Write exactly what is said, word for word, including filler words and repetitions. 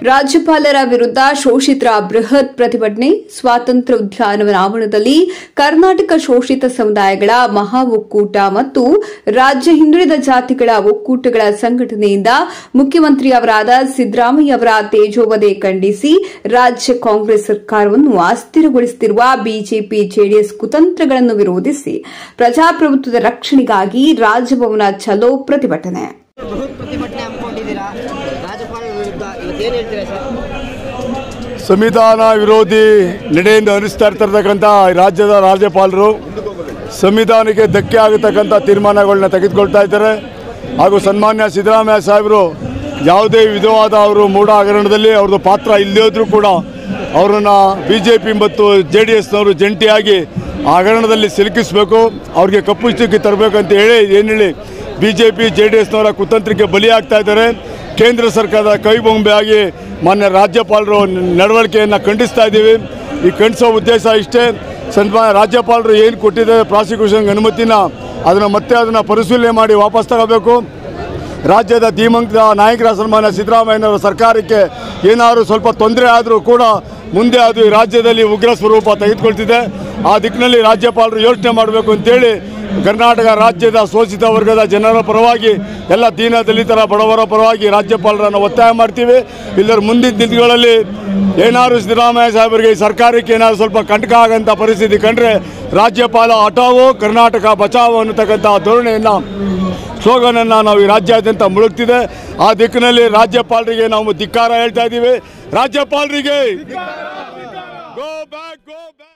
ರಾಜ್ಯಪಾಲರ ವಿರುದ್ಧ ಶೋಷಿತರ ಬೃಹತ್ ಪ್ರತಿಭಟನೆ. ಸ್ವಾತಂತ್ರ್ಯ ಉದ್ಯಾನವನ ಆವರಣದಲ್ಲಿ ಕರ್ನಾಟಕ ಶೋಷಿತ ಸಮುದಾಯಗಳ ಮಹಾ ಒಕ್ಕೂಟ ಮತ್ತು ರಾಜ್ಯ ಹಿಂದುಳಿದ ಜಾತಿಗಳ ಒಕ್ಕೂಟಗಳ ಸಂಘಟನೆಯಿಂದ ಮುಖ್ಯಮಂತ್ರಿಯವರಾದ ಸಿದ್ದರಾಮಯ್ಯ ಅವರ ತೇಜೋವಧೆ ಖಂಡಿಸಿ ರಾಜ್ಯ ಕಾಂಗ್ರೆಸ್ ಸರ್ಕಾರವನ್ನು ಅಸ್ಥಿರಗೊಳಿಸುತ್ತಿರುವ ಬಿಜೆಪಿ ಜೆಡಿಎಸ್ ಕುತಂತ್ರಗಳನ್ನು ವಿರೋಧಿಸಿ ಪ್ರಜಾಪ್ರಭುತ್ವದ ರಕ್ಷಣೆಗಾಗಿ ರಾಜಭವನ ಚಲೋ ಪ್ರತಿಭಟನೆ. ಸಂವಿಧಾನ ವಿರೋಧಿ ನಡೆಯಿಂದ ಅನಿಸ್ತಾ ಇರ್ತಕ್ಕಂಥ ರಾಜ್ಯದ ರಾಜ್ಯಪಾಲರು ಸಂವಿಧಾನಕ್ಕೆ ಧಕ್ಕೆ ಆಗತಕ್ಕಂಥ ತೀರ್ಮಾನಗಳನ್ನ ತೆಗೆದುಕೊಳ್ತಾ ಇದ್ದಾರೆ. ಹಾಗೂ ಸನ್ಮಾನ್ಯ ಸಿದ್ದರಾಮಯ್ಯ ಸಾಹೇಬರು ಯಾವುದೇ ವಿಧವಾದ ಅವರು ಮೂಢ ಹಗರಣದಲ್ಲಿ ಅವ್ರದ್ದು ಪಾತ್ರ ಇಲ್ಲದಿದ್ರೂ ಕೂಡ ಅವರನ್ನು ಬಿ ಜೆ ಪಿ ಮತ್ತು ಜೆ ಡಿ ಎಸ್ನವರು ಜಂಟಿಯಾಗಿ ಆ ಹಗರಣದಲ್ಲಿ ಸಿಲುಕಿಸಬೇಕು, ಅವ್ರಿಗೆ ಕಪ್ಪು ಚುಕ್ಕಿ ತರಬೇಕಂತ ಹೇಳಿ ಏನು ಹೇಳಿ B J P J D ಎಸ್ನವರ ಕುತಂತ್ರಕ್ಕೆ ಬಲಿಯಾಗ್ತಾ ಇದ್ದಾರೆ. ಕೇಂದ್ರ ಸರ್ಕಾರದ ಕೈಬೊಂಬೆಯಾಗಿ ಮಾನ್ಯ ರಾಜ್ಯಪಾಲರು ನಡವಳಿಕೆಯನ್ನು ಖಂಡಿಸ್ತಾ ಇದ್ದೀವಿ. ಈ ಖಂಡಿಸೋ ಉದ್ದೇಶ ಇಷ್ಟೇ, ಸನ್ಮಾನ್ಯ ರಾಜ್ಯಪಾಲರು ಏನು ಕೊಟ್ಟಿದ್ದಾರೆ ಪ್ರಾಸಿಕ್ಯೂಷನ್ಗೆ ಅನುಮತಿನ ಅದನ್ನು ಮತ್ತೆ ಅದನ್ನು ಪರಿಶೀಲನೆ ಮಾಡಿ ವಾಪಸ್ ತಗೋಬೇಕು. ರಾಜ್ಯದ ಧೀಮಂತ ನಾಯಕರ ಸನ್ಮಾನ್ಯ ಸಿದ್ದರಾಮಯ್ಯನವರ ಸರ್ಕಾರಕ್ಕೆ ಏನಾದರೂ ಸ್ವಲ್ಪ ತೊಂದರೆ ಆದರೂ ಕೂಡ ಮುಂದೆ ಅದು ಈ ರಾಜ್ಯದಲ್ಲಿ ಉಗ್ರ ಸ್ವರೂಪ ತೆಗೆದುಕೊಳ್ತಿದೆ. ಆ ದಿಕ್ಕಿನಲ್ಲಿ ರಾಜ್ಯಪಾಲರು ಯೋಚನೆ ಮಾಡಬೇಕು ಅಂತೇಳಿ ಕರ್ನಾಟಕ ರಾಜ್ಯದ ಶೋಷಿತ ವರ್ಗದ ಜನರ ಪರವಾಗಿ ಎಲ್ಲ ದೀನ ದಲಿತರ ಬಡವರ ಪರವಾಗಿ ರಾಜ್ಯಪಾಲರನ್ನು ಒತ್ತಾಯ ಮಾಡ್ತೀವಿ. ಇಲ್ಲರ ಮುಂದಿನ ದಿನಗಳಲ್ಲಿ ಏನಾದರೂ ಸಿದ್ದರಾಮಯ್ಯ ಸಾಹೇಬರಿಗೆ ಈ ಸರ್ಕಾರಕ್ಕೆ ಏನಾದರೂ ಸ್ವಲ್ಪ ಕಂಟಕ ಆಗಂಥ ಪರಿಸ್ಥಿತಿ ಕಂಡ್ರೆ ರಾಜ್ಯಪಾಲ ಹಠಾವೋ ಕರ್ನಾಟಕ ಬಚಾವೋ ಅನ್ನತಕ್ಕಂಥ ಧೋರಣೆಯನ್ನು ಸ್ಲೋಗನನ್ನು ನಾವು ಈ ರಾಜ್ಯಾದ್ಯಂತ ಮುಳುಗ್ತಿದೆ. ಆ ದಿಕ್ಕಿನಲ್ಲಿ ರಾಜ್ಯಪಾಲರಿಗೆ ನಾವು ಧಿಕ್ಕಾರ ಹೇಳ್ತಾ ಇದ್ದೀವಿ. ರಾಜ್ಯಪಾಲರಿಗೆ ಗೋ ಬ್ಯಾಕ್ ಗೋ ಬ್ಯಾಕ್